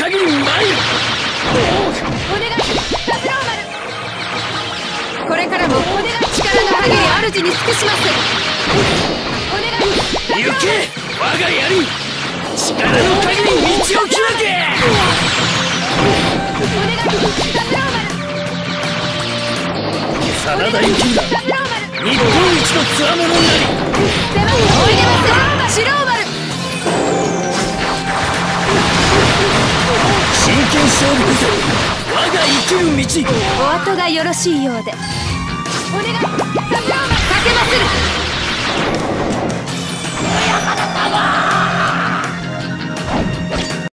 限り参る。 お願い、三郎丸。これからもお願い、力の限り主に尽くします。お願い、 行け我が槍、力の限り道を開け。 お願い、三郎丸。 真田幸村、日本一のつわものになり、 出ます。おいでます、四郎丸。 真剣勝負こそ我が生きる道。 お後がよろしいようで。お願い、三郎丸。かけまする。親方様。